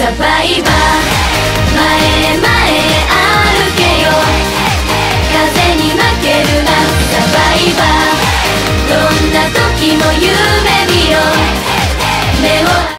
サバイバー、前へ前へ歩けよ、風に負けるなサバイバー、どんな時も夢見ろ、目を